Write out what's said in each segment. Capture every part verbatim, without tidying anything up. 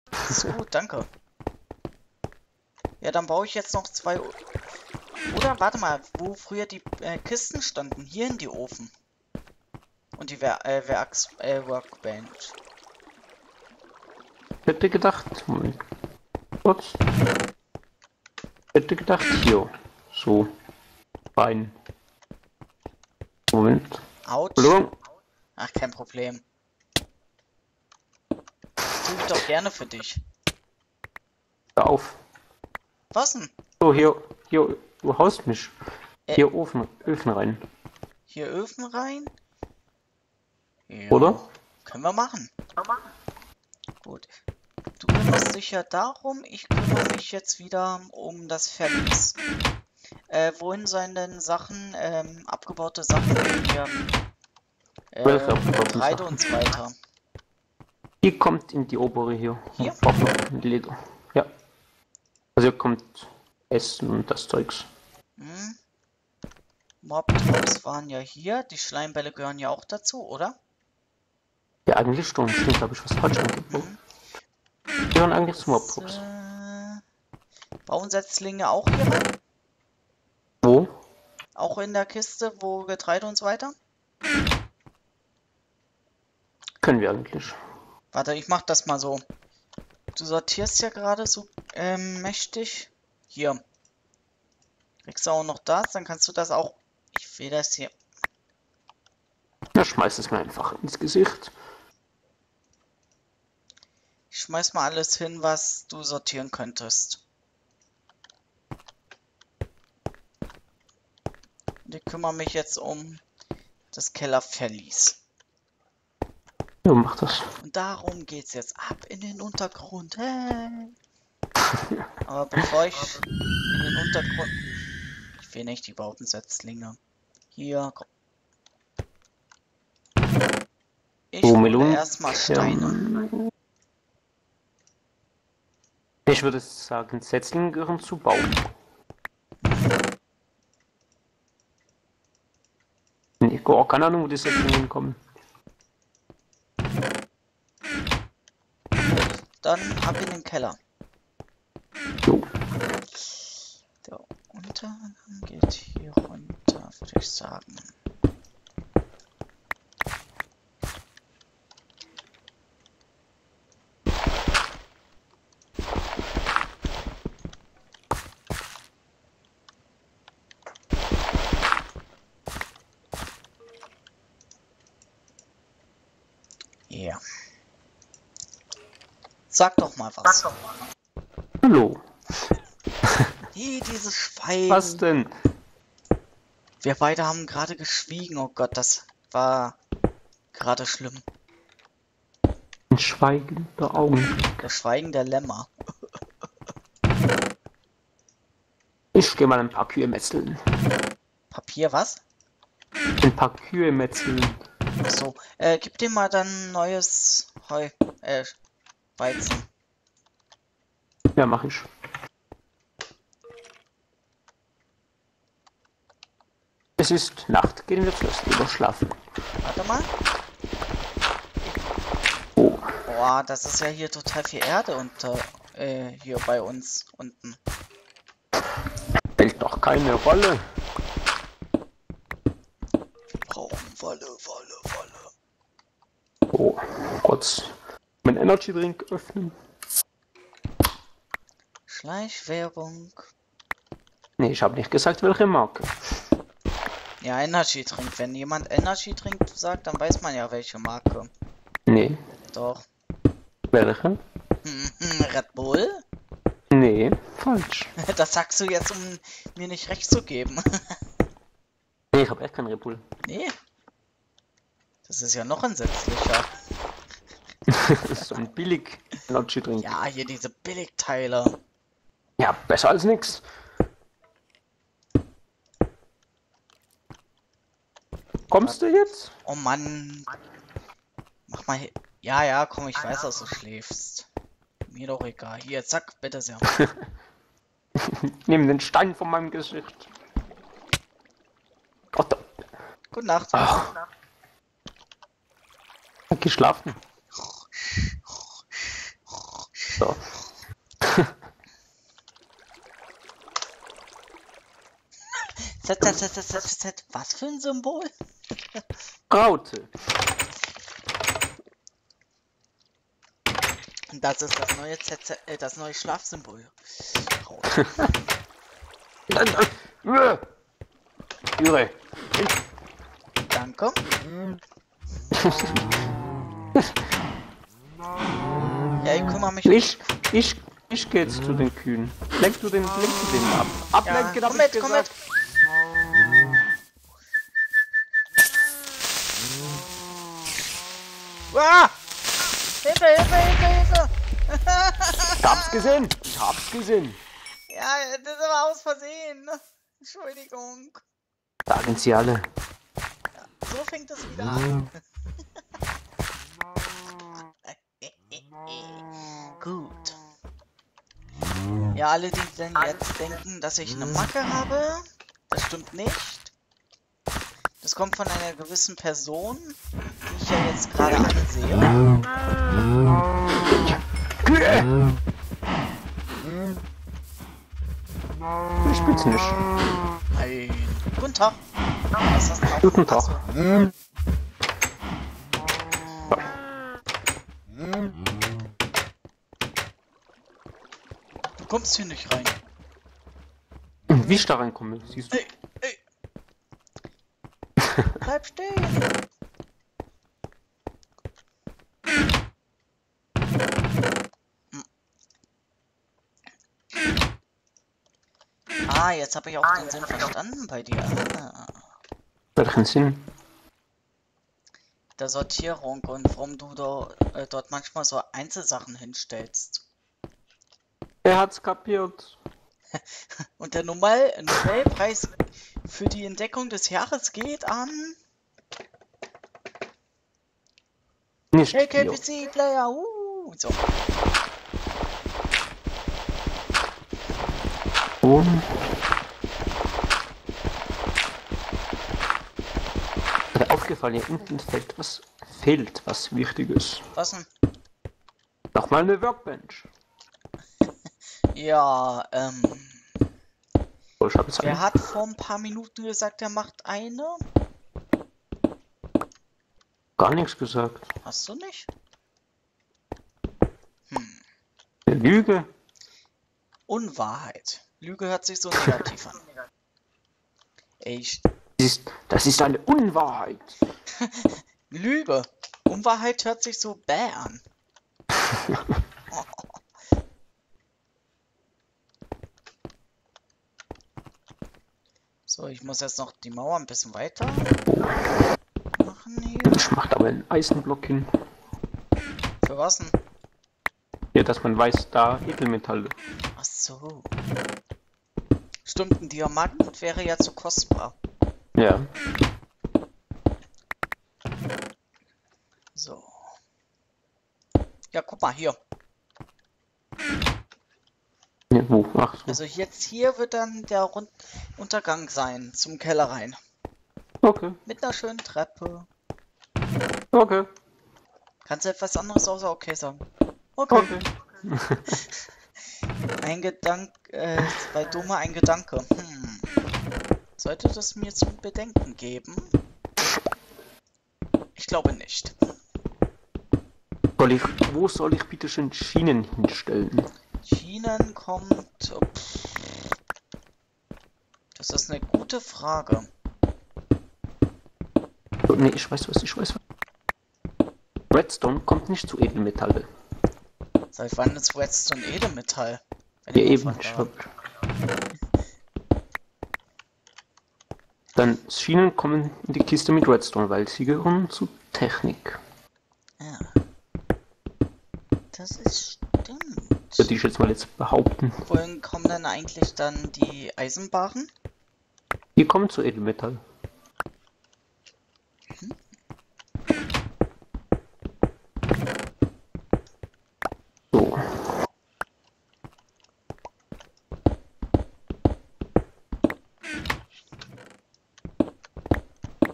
So, danke. Ja, dann baue ich jetzt noch zwei... Oder, warte mal, wo früher die äh, Kisten standen. Hier in die Ofen. Und die Wer äh, Werks äh, Workbench. Ich hätte gedacht, Moment. Kurz. Ich hätte gedacht, hier. So. Rein. Moment. Autsch. Hallo? Ach, kein Problem. Tue ich doch gerne für dich. Hör auf. Was denn? So, hier, hier, du haust mich. Äh. Hier Ofen, Öfen rein. Hier Öfen rein? Ja, Oder? können wir machen. Gut. Du kümmerst dich ja darum, ich kümmere mich jetzt wieder um das Verlies. Äh, wohin sollen denn Sachen, ähm, abgebaute Sachen hier? Äh, Welche abgebauten Getreide Sachen? und so weiter. Die kommt in die obere hier. Hier? Braucht noch Leder. Ja. Also hier kommt Essen und das Zeugs. Hm. Mob-Drops waren ja hier. Die Schleimbälle gehören ja auch dazu, oder? Ja, eigentlich schon. Stimmt, habe ich was falsch angebaut. Mhm. Die gehören eigentlich zum Das, Mob-Drops. äh, Bauernsetzlinge auch hier rein? Wo? Auch in der Kiste, wo Getreide und so weiter? Können wir eigentlich. Warte, ich mach das mal so. Du sortierst ja gerade so ähm, mächtig. Hier. Kriegst du auch noch das, dann kannst du das auch... Ich will das hier... Ja, schmeiß es mir einfach ins Gesicht. Ich schmeiß mal alles hin, was du sortieren könntest. Und ich kümmere mich jetzt um das Kellerverlies. Ja, mach das. Und darum geht's jetzt ab in den Untergrund. Hey. Aber bevor ich in den Untergrund... Ich will nicht die Bautensetzlinge. Hier, komm. Ich Oh, hole Melonen. erstmal Steine. Ähm, ich würde sagen, Setzlinge gehören zu Baum. Nee, gar keine Ahnung, wo die Setzlinge hinkommen. Dann ab in den Keller. Jo. Der Untergang geht hier runter, würde ich sagen. Ja. Sag doch mal was. Hallo. Hey, dieses Schwein. Was denn? Wir beide haben gerade geschwiegen. Oh Gott, das war gerade schlimm. Ein schweigender Augenblick. Das Schweigen der Lämmer. Ich gehe mal ein paar Kühe metzeln. Papier, was? Ein paar Kühe metzeln. So, äh, gib dir mal dann neues Heu, äh, Weizen. Ja, mach ich. Es ist Nacht, gehen wir zuerst lieber schlafen. Warte mal. Oh. Boah, das ist ja hier total viel Erde unter, äh, hier bei uns unten. Spielt doch keine Rolle. Wir brauchen Wolle, Wolle, Wolle. Oh, kurz mein Energy Drink öffnen. Schleichwerbung. Nee, ich habe nicht gesagt, welche Marke. Ja, Energy Drink. Wenn jemand Energy Drink sagt, dann weiß man ja welche Marke. Nee. Doch. Welche? Red Bull? Nee, falsch. Das sagst du jetzt, um mir nicht recht zu geben. Nee, ich habe echt keinen Red Bull. Nee. Das ist ja noch entsetzlicher. Das ist so ein billig Energy Drink. Ja, hier diese Billigteile. Ja, besser als nix. Kommst du jetzt? Oh Mann. Mach mal hier. Ja, ja, komm, ich weiß, dass du schläfst. Mir doch egal. Hier, zack, bitte sehr. Nimm den Stein von meinem Gesicht. Gott. Gute Nacht. Ach. Geschlafen. So. Z, Z, Z, Z, Z, Z, was für ein Symbol? Raute. Das ist das neue Z, Z, äh, das neue Schlafsymbol. Raute. Jure. Danke. Ja, ich kümmere mich. Ich, ich, ich geh jetzt zu den Kühen. Lenk du den, lenk du den ab. Ablenken, Ja, hab komm ich mit, komm gesagt. mit. Ah! Hilfe, Hilfe, Hilfe, Hilfe! Ich hab's gesehen. Ich hab's gesehen. Ja, das ist aber aus Versehen. Entschuldigung. Sagen sie alle. So fängt es wieder an. Gut. Ja, alle, die denn jetzt denken, dass ich eine Macke habe, das stimmt nicht. Das kommt von einer gewissen Person, die ich ja jetzt gerade ansehe. Kühe! Ich spiel's nicht. Nein. Guten Tag. Was hast du drauf? Guten Tag. Achso. Du kommst hier nicht rein. Wie ich da reinkomme, siehst du? Ey, ey. Bleib stehen. Ah, jetzt habe ich auch den Sinn verstanden bei dir. Ah. Welchen Sinn? Der Sortierung und warum du da, äh, dort manchmal so Einzelsachen hinstellst. Er hat's kapiert. Und der Normal Nobelpreis für die Entdeckung des Jahres geht an Nicht K K Pio. P C-Player. Uh, so. Und mir aufgefallen, hier unten fehlt was, fehlt was Wichtiges. Was denn? Nochmal eine Workbench. Ja, ähm. Oh, ich hab jetzt Wer eine. hat vor ein paar Minuten gesagt, er macht eine? Gar nichts gesagt. Hast du nicht? Hm. Eine Lüge. Unwahrheit. Lüge hört sich so negativ an. Echt. Das ist, das ist eine Unwahrheit. Lüge. Unwahrheit hört sich so bäh an. So, ich muss jetzt noch die Mauer ein bisschen weiter machen hier. Ich mach da mal einen Eisenblock hin. Für was denn? Ja, dass man weiß, da Edelmetalle. Ach so. Stimmt, ein Diamant wäre ja zu kostbar. Ja. So. Ja, guck mal hier. Ja, wo? Ach so. Also jetzt hier wird dann der Rund Untergang sein zum Keller rein. Okay. Mit einer schönen Treppe. Okay. Kannst du etwas anderes außer okay sagen? Okay. Okay. Ein Gedanke, äh, bei Dumme ein Gedanke. Hm. Sollte das mir zum Bedenken geben? Ich glaube nicht. Soll ich, wo soll ich bitte schön Schienen hinstellen? Schienen kommt... oh, pff. Das ist eine gute Frage. Oh, nee, ich weiß was, ich weiß was. Redstone kommt nicht zu Edelmetalle. Seit wann ist Redstone Edelmetall? Wenn Ja, ich eben. mal Ich fragen hab... Dann Schienen kommen in die Kiste mit Redstone, weil sie gehören zu Technik. Ja. Das ist stimmt. Würde ich jetzt mal jetzt behaupten. Wohin kommen denn eigentlich dann die Eisenbahnen? Die kommen zu Edelmetall. Hm? So.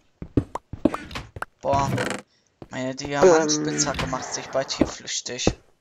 Boah, meine Diamantspitzhacke macht sich bald hier flüchtig.